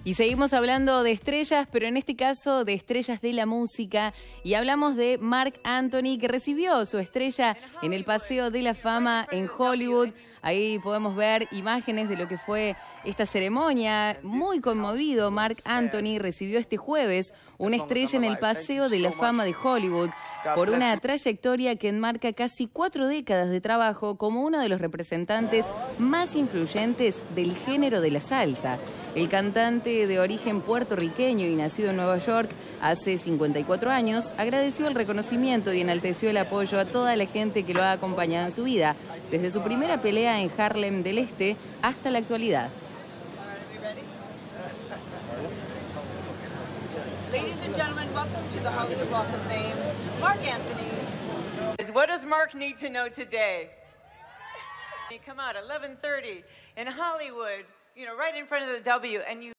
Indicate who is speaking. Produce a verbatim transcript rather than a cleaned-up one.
Speaker 1: Y seguimos hablando de estrellas, pero en este caso de estrellas de la música. Y hablamos de Marc Anthony, que recibió su estrella en el Paseo de la Fama en Hollywood. Ahí podemos ver imágenes de lo que fue esta ceremonia. Muy conmovido, Marc Anthony recibió este jueves una estrella en el Paseo de la Fama de Hollywood por una trayectoria que enmarca casi cuatro décadas de trabajo como uno de los representantes más influyentes del género de la salsa. El cantante de origen puertorriqueño y nacido en Nueva York hace cincuenta y cuatro años, agradeció el reconocimiento y enalteció el apoyo a toda la gente que lo ha acompañado en su vida, desde su primera pelea en Harlem del Este hasta la actualidad.
Speaker 2: Ladies and gentlemen, welcome to the Hollywood Walk of Fame, Marc Anthony. What does Marc need to know today? You come out at eleven thirty in Hollywood, you know, right in front of the W, and you